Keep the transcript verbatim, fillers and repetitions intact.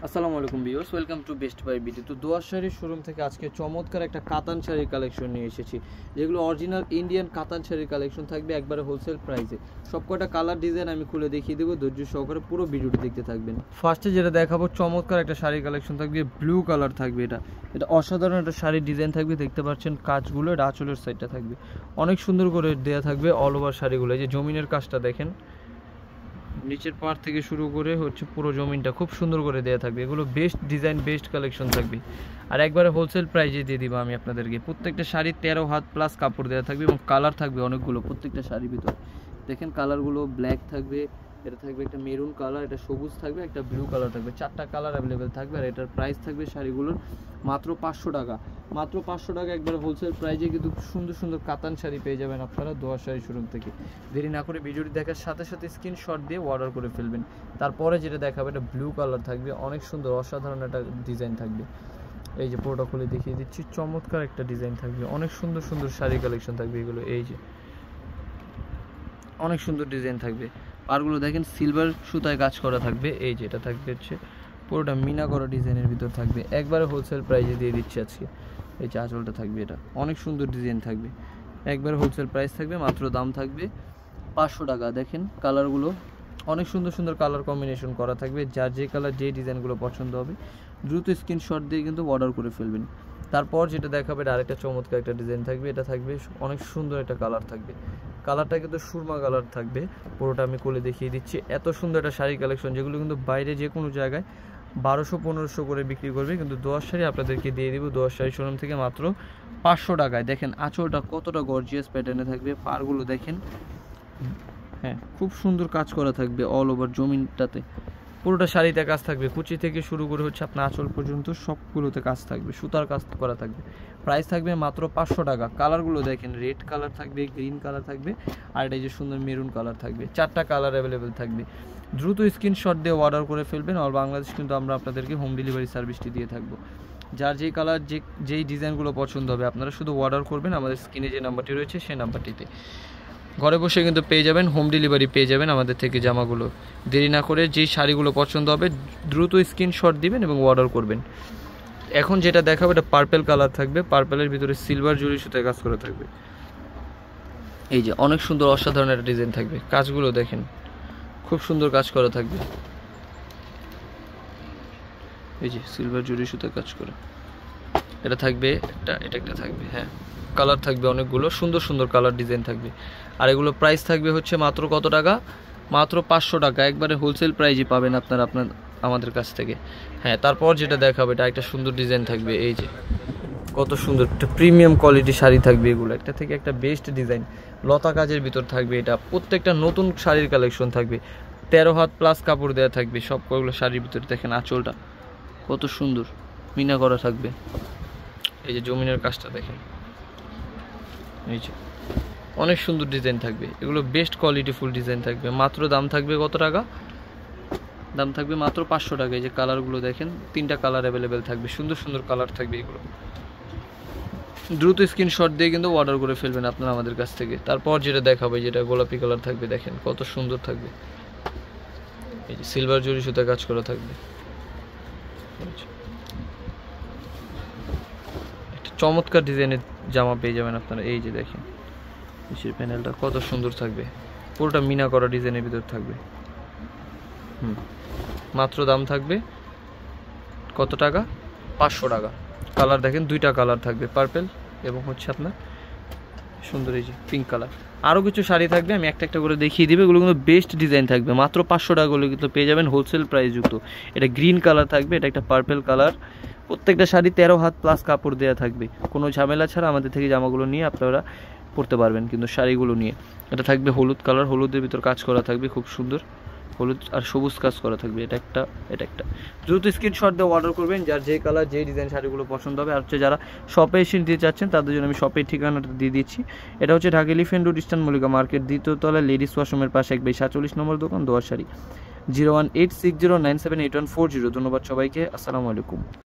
আসসালামু আলাইকুম viewers, welcome to best buy BD. তো দোয়ার শাড়ির শোরুম থেকে আজকে চমৎকার একটা কাতান শাড়ির কালেকশন নিয়ে এসেছি, যেগুলো অরিজিনাল ইন্ডিয়ান কাতান শাড়ির কালেকশন থাকবে একবারে হোলসেল প্রাইসে। সবকটা কালার ডিজাইন আমি খুলে দেখিয়ে দেবো, ধৈর্য সহকারে পুরো ভিডিওটি দেখতে থাকবেন। ফার্স্টে যেটা দেখাবো চমৎকার একটা শাড়ির কালেকশন থাকবে, ব্লু কালার থাকবে। এটা এটা অসাধারণ একটা শাড়ির ডিজাইন থাকবে, দেখতে পাচ্ছেন কাজগুলো। এটা আঁচলের সাইডটা থাকবে অনেক সুন্দর করে দেওয়া থাকবে অল ওভার শাড়িগুলো। এই যে জমিনের কাজটা দেখেন, নিচের পাড় থেকে শুরু করে হচ্ছে পুরো জমিনটা খুব সুন্দর করে দেওয়া থাকবে। এগুলো বেস্ট ডিজাইন, বেস্ট কালেকশন থাকবে, আর একবারে হোলসেল প্রাইজে দিয়ে দিব আমি আপনাদেরকে। প্রত্যেকটা শাড়ি তেরো হাত প্লাস কাপড় দেওয়া থাকবে এবং কালার থাকবে অনেকগুলো প্রত্যেকটা শাড়ির ভিতর। দেখেন কালারগুলো ব্ল্যাক থাকবে, এটা থাকবে একটা মেরুন কালার, এটা সবুজ থাকবে, একটা ব্লু কালার থাকবে, চারটা কালার অ্যাভেলেবেল থাকবে। আর এটার প্রাইস থাকবে শাড়িগুলোর মাত্র পাঁচশো টাকা। মাত্র পাঁচশো টাকা একবার হোলসেল প্রাইজে কিন্তু সুন্দর সুন্দর কাতান শাড়ি পেয়ে যাবেন আপনারা দোয়া শাড়ি শোরুম থেকে। দেরি না করে ভিডিওটি দেখার সাথে সাথে স্ক্রিনশট দিয়ে অর্ডার করে ফেলবেন। তারপরে যেটা দেখাবে এটা ব্লু কালার থাকবে, অনেক সুন্দর অসাধারণ একটা ডিজাইন থাকবে। এই যে পুরোটা খুলে দেখিয়ে দিচ্ছি, চমৎকার একটা ডিজাইন থাকবে, অনেক সুন্দর সুন্দর শাড়ি কালেকশন থাকবে এগুলো। এই যে অনেক সুন্দর ডিজাইন থাকবে, পারগুলো দেখেন সিলভার সুতায় কাজ করা থাকবে। এই যে এটা থাকবে হচ্ছে পুরোটা মিনা করা ডিজাইনের ভিতর থাকবে, একবারে হোলসেল প্রাইসে দিয়ে দিচ্ছি আজকে। এই যে আঁচলটা থাকবে, এটা অনেক সুন্দর ডিজাইন থাকবে, একবারে হোলসেল প্রাইস থাকবে, মাত্র দাম থাকবে পাঁচশো টাকা। দেখেন কালারগুলো অনেক সুন্দর সুন্দর কালার কম্বিনেশন করা থাকবে, যার যে কালার যে ডিজাইনগুলো পছন্দ হবে দ্রুত স্ক্রিনশট দিয়ে কিন্তু অর্ডার করে ফেলবেন। তারপর যেটা দেখাবে এটা আরেকটা চমৎকার একটা ডিজাইন থাকবে, এটা থাকবে অনেক সুন্দর একটা কালার থাকবে, কালারটা কিন্তু সুরমা কালার থাকবে। পুরোটা আমি কোলে দেখিয়ে দিচ্ছি, এত সুন্দর একটা শাড়ি কালেকশন যেগুলো কিন্তু বাইরে যে কোনো জায়গায় বারোশো পনেরোশো করে বিক্রি করবে, কিন্তু দোয়ার শাড়ি আপনাদেরকে দিয়ে দিব দোয়ার শাড়ি শোরুম থেকে মাত্র পাঁচশো টাকায়। দেখেন আঁচলটা কতটা গর্জিয়াস প্যাটার্নে থাকবে, পারগুলো দেখেন, হ্যাঁ খুব সুন্দর কাজ করা থাকবে অল ওভার জমিনটাতে। পুরোটা শাড়িতে কাজ থাকবে, কুচি থেকে শুরু করে হচ্ছে আপনার আঁচল পর্যন্ত সবগুলোতে কাজ থাকবে, সুতার কাজ করা থাকবে। প্রাইস থাকবে মাত্র পাঁচশো টাকা। কালারগুলো দেখেন, রেড কালার থাকবে, গ্রিন কালার থাকবে, আর এটা যে সুন্দর মেরুন কালার থাকবে, চারটা কালার অ্যাভেলেবেল থাকবে। দ্রুত স্ক্রিনশট দিয়ে অর্ডার করে ফেলবেন। অল বাংলাদেশ কিন্তু আমরা আপনাদেরকে হোম ডেলিভারি সার্ভিসটি দিয়ে থাকবো। যার যেই কালার যে যেই ডিজাইনগুলো পছন্দ হবে আপনারা শুধু অর্ডার করবেন, আমাদের স্ক্রিনে যে নাম্বারটি রয়েছে সেই নাম্বারটিতে। ঘরে বসে কিন্তু পেয়ে যাবেন, হোম ডেলিভারি পেয়ে যাবেন আমাদের থেকে জামাগুলো। দেরি না করে যেই শাড়িগুলো পছন্দ হবে দ্রুত স্ক্রিনশট দিবেন এবং অর্ডার করবেন। এখন যেটা দেখাবো এটা পার্পেল কালার থাকবে, পার্পেলের ভিতরে সিলভার জুড়ি সুতায় কাজ করা থাকবে। এই যে অনেক সুন্দর অসাধারণ একটা ডিজাইন থাকবে, কাজগুলো দেখেন খুব সুন্দর কাজ করা থাকবে। এই যে সিলভার জুড়ি সুতায় কাজ করা, এটা থাকবে একটা, এটা একটা থাকবে, হ্যাঁ কালার থাকবে অনেকগুলো সুন্দর সুন্দর কালার ডিজাইন থাকবে। আর এগুলো প্রাইস থাকবে হচ্ছে মাত্র কত টাকা? মাত্র পাঁচশো টাকা, একবারে হোলসেল প্রাইজে পাবেন আপনারা আপনার আমাদের কাছ থেকে। হ্যাঁ তারপর যেটা দেখাবে এটা একটা সুন্দর ডিজাইন থাকবে, এই যে কত সুন্দর একটা প্রিমিয়াম কোয়ালিটি শাড়ি থাকবে এগুলো, একটা থেকে একটা বেস্ট ডিজাইন লতা কাজের ভিতর থাকবে। এটা প্রত্যেকটা নতুন শাড়ির কালেকশন থাকবে, তেরো হাত প্লাস কাপড় দেওয়া থাকবে সবগুলো শাড়ির ভিতরে। দেখেন আঁচলটা কত সুন্দর মিনা করা থাকবে, এই যে জমিনের কাজটা দেখেন, এই যে অনেক সুন্দর ডিজাইন থাকবে, এগুলো বেস্ট কোয়ালিটি ফুল ডিজাইন থাকবে। মাত্র দাম থাকবে কত টাকা? দাম থাকবে মাত্র পাঁচশো টাকা। এই যে কালারগুলো দেখেন, তিনটা কালার অ্যাভেলেবেল থাকবে, সুন্দর সুন্দর কালার থাকবে এগুলো। দ্রুত স্ক্রিনশট দিয়ে কিন্তু অর্ডার করে ফেলবেন আপনারা আমাদের কাছ থেকে। তারপর যেটা দেখাবে যেটা গোলাপি কালার থাকবে, দেখেন কত সুন্দর থাকবে, এই যে সিলভার জরি সুতা কাজ করা থাকবে। একটা চমৎকার ডিজাইনের জামা পেয়ে যাবেন আপনারা। এই যে দেখেন নিচের প্যানেলটা কত সুন্দর থাকবে, পুরোটা মিনা করা ডিজাইনের ভিতর থাকবে। হুম মাত্র দাম থাকবে কত টাকা? পাঁচশো টাকা। কালার দেখেন দুইটা কালার থাকবে, পার্পেল এবং হচ্ছে আপনার সুন্দর এই যে পিঙ্ক কালার। আরও কিছু শাড়ি থাকবে, আমি একটা একটা করে দেখিয়ে দিবে, এগুলো কিন্তু বেস্ট ডিজাইন থাকবে। মাত্র পাঁচশো টাকাগুলো কিন্তু পেয়ে যাবেন হোলসেল প্রাইস যুক্ত। এটা গ্রিন কালার থাকবে, এটা একটা পার্পেল কালার, প্রত্যেকটা শাড়ি তেরো হাত প্লাস কাপড় দেওয়া থাকবে। কোনো ঝামেলা ছাড়া আমাদের থেকে জামাগুলো নিয়ে আপনারা পরতে পারবেন কিন্তু শাড়িগুলো নিয়ে। এটা থাকবে হলুদ কালার, হলুদের ভিতর কাজ করা থাকবে খুব সুন্দর, হলুদ আর সবুজ কাজ করা থাকবে। এটা একটা, এটা একটা। দ্রুত স্ক্রিনশট দিয়ে অর্ডার করবেন যার যে কালার যে ডিজাইন শাড়িগুলো পছন্দ হবে। আর হচ্ছে যারা শপে এসে দিতে চাচ্ছেন তাদের জন্য আমি শপের ঠিকানাটা দিয়ে দিচ্ছি। এটা হচ্ছে Dhaka elephant road, eastern Mallika market, দ্বিতীয় তলায় লেডিস ওয়াশরুমের পাশে এক বাই সাতচল্লিশ নম্বর দোকান, দোয়ার শাড়ি। Zero one eight six zero nine seven eight one four zero. ধন্যবাদ সবাইকে, আসসালামু আলাইকুম।